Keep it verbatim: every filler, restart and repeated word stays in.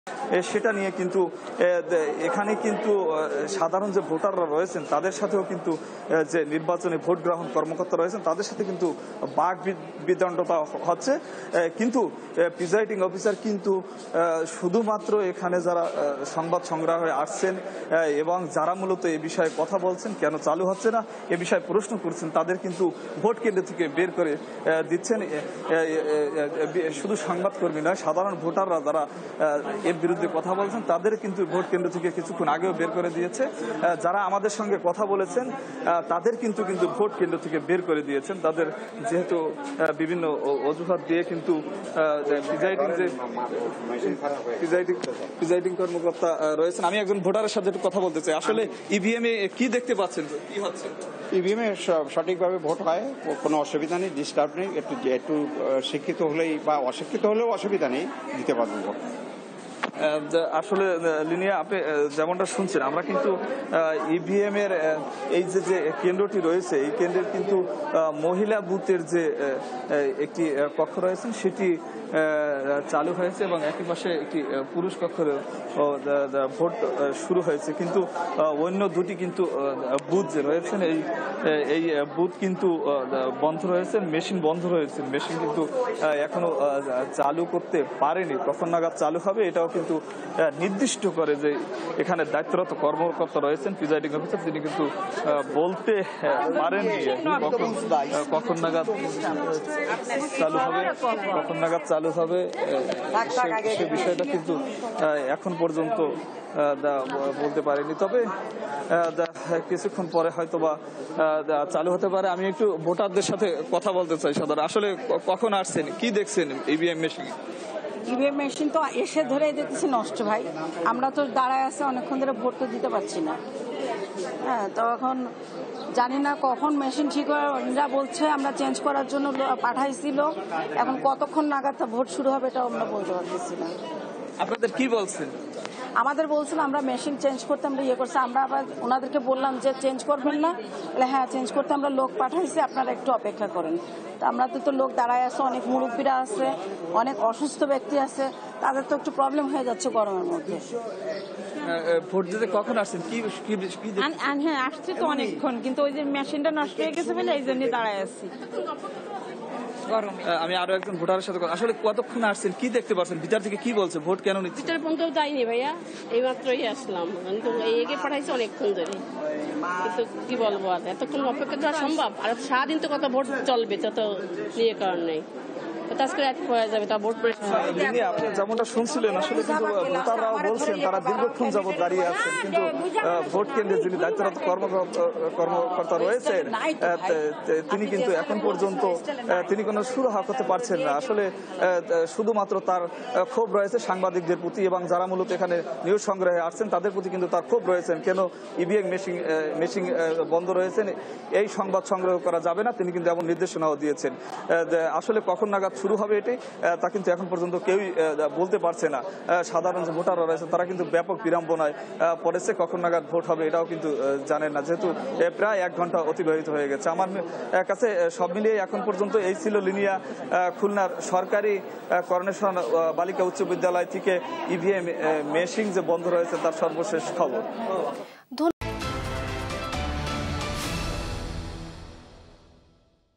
সেটা নিয়ে কিন্তু এখানে কিন্তু সাধারণ যে ভোটাররা রয়েছেন তাদের সাথেও কিন্তু যে নির্বাচনে ভোট গ্রহণ কর্মকর্তা রয়েছেন তাদের সাথে কিন্তু বাক বিতণ্ডতা হচ্ছে। কিন্তু প্রিজাইডিং অফিসার কিন্তু শুধুমাত্র এখানে যারা সংবাদ সংগ্রহ হয়ে আসছেন এবং যারা মূলত এ বিষয়ে কথা বলছেন কেন চালু হচ্ছে না এ বিষয়ে প্রশ্ন করছেন তাদের কিন্তু ভোট কেন্দ্র থেকে বের করে দিচ্ছেন। শুধু সংবাদকর্মী নয়, সাধারণ ভোটাররা যারা এর বিরুদ্ধে কথা বলছেন তাদের কিন্তু ভোট কেন্দ্র থেকে কিছুক্ষণ আগেও বের করে দিয়েছে। যারা আমাদের সঙ্গে কথা বলেছেন তাদের কিন্তু কিন্তু ভোট কেন্দ্র থেকে বের করে দিয়েছেন। তাদের যেহেতু বিভিন্ন অজুহাত দিয়ে কিন্তু প্রিজাইডিং যে প্রিজাইডিং প্রিজাইডিং কর্মকর্তা রয়েছেন। আমি একজন ভোটারের সাথে একটু কথা বলতে চাই। আসলে ইভিএম এ কি দেখতে পাচ্ছেন, কি হচ্ছে? ইভিএম এ সঠিকভাবে ভোট হয়, কোনো অসুবিধা নেই, ডিস্টার্ব নেই। একটু একটু শিক্ষিত হলেই বা অশিক্ষিত হলেও অসুবিধা নেই, দিতে পারবো ভোট। আসলে লিনিয়া, আপনি যেমনটা শুনছেন আমরা কিন্তু ইভিএম এর এই যে যে কেন্দ্রটি রয়েছে এই কেন্দ্রের কিন্তু মহিলা বুথের যে একটি কক্ষ রয়েছে সেটি চালু হয়েছে এবং একই পাশে একটি পুরুষ কক্ষের ভোট শুরু হয়েছে। কিন্তু অন্য দুটি কিন্তু বুথ যে রয়েছেন এই এই বুথ কিন্তু বন্ধ রয়েছে, মেশিন বন্ধ রয়েছে। মেশিন কিন্তু এখনো চালু করতে পারেনি, কখন নাগাদ চালু হবে এটাও কিন্তু নির্দিষ্ট করে যে এখানে দায়িত্বরত কর্মকর্তা রয়েছেন প্রিজাইডিং অফিসার তিনি কিন্তু বলতে পারেননি কখন কখন নাগাদ চালু হবে কখন নাগাদ চালু হবে সে বিষয়টা কিন্তু এখন পর্যন্ত বলতে পারেনি। তবে কিছুক্ষণ পরে হয়তো বা চালু হতে পারে। আমি একটু ভোটারদের সাথে কথা বলতে চাই। সাধারণ আসলে কখন আসছেন, কি দেখছেন ইভিএম মেশিন? ইভিএম মেশিন তো এসে ধরে দেখতেছি নষ্ট ভাই। আমরা তো দাঁড়ায় আছে অনেকক্ষণ ধরে ভোট তো দিতে পারছি না। হ্যাঁ, তো এখন জানি না কখন মেশিন ঠিক হয়। ওরা বলছে আমরা চেঞ্জ করার জন্য পাঠাইছিল, এখন কতক্ষণ নাগাদ ভোট শুরু হবে এটাও আমরা বলতে পারতেছি না। আপনাদের কি বলছেন? আমাদের বলছিল আমরা মেশিন চেঞ্জ করতে আমরা ইয়ে করছি। আমরা আবার ওনাদেরকে বললাম যে চেঞ্জ করবেন না, বলে হ্যাঁ চেঞ্জ করতে আমরা লোক পাঠাইছি, আপনারা একটু অপেক্ষা করেন। তো আমরা তো লোক দাঁড়ায় আছে, অনেক মুরব্বীরা আছে, অনেক অসুস্থ ব্যক্তি আছে, তাদের তো একটু প্রবলেম হয়ে যাচ্ছে গরমের মধ্যে। ভোট দিতে কখন আসছেন? কি হ্যাঁ আসছে তো অনেকক্ষণ, কিন্তু ওই যে মেশিনটা নষ্ট হয়ে গেছে বলে এই জন্য দাঁড়ায় আছি। আমি আরো একজন ভোটারের সাথে আসলে কতক্ষণ আসছেন, কি দেখতে পাচ্ছেন, ভিতর থেকে কি বলছে, ভোট কেন নিচ্ছে? ভিতরে পর্যন্ত যাইনি ভাইয়া, এই মাত্রই আসলাম। এগে পাঠাইছে অনেকক্ষণ ধরে, কিন্তু কি বলবো আর এতক্ষণ অপেক্ষা করা সম্ভব? আর সারাদিন তো কত ভোট চলবে, তত নিয়ে কারণ নেই। যেমনটা শুনছিলেন আসলে কিন্তু ভোটাররাও বলছেন তারা দীর্ঘক্ষণ যাবৎ দাঁড়িয়ে আছেন, কিন্তু ভোট কেন্দ্রে যিনি দায়িত্বরত কর্মকর্তা রয়েছেন তিনি কিন্তু এখন পর্যন্ত তিনি কোনো সুরাহা করতে পারছেন না। আসলে শুধুমাত্র তার ক্ষোভ রয়েছে সাংবাদিকদের প্রতি এবং যারা মূলত এখানে নিউজ সংগ্রহে আসছেন তাদের প্রতি কিন্তু তার ক্ষোভ রয়েছেন। কেন ইভিএম মেশিন মেশিন বন্ধ রয়েছেন, এই সংবাদ সংগ্রহ করা যাবে না, তিনি কিন্তু এমন নির্দেশনাও দিয়েছেন। আসলে কখন নাগাদ শুরু হবে এটি তা কিন্তু এখন পর্যন্ত কেউই বলতে পারছে না। সাধারণ যে ভোটাররা রয়েছে তারা কিন্তু ব্যাপক বিড়ম্বনায় পড়েছে, কখন নাগাদ ভোট হবে এটাও কিন্তু জানেন না, যেহেতু প্রায় এক ঘন্টা অতিবাহিত হয়ে গেছে। আমার কাছে সব মিলিয়ে এখন পর্যন্ত এই ছিল লিনিয়া খুলনার সরকারি করোনেশন বালিকা উচ্চ বিদ্যালয় থেকে ইভিএম মেশিন যে বন্ধ রয়েছে তার সর্বশেষ খবর।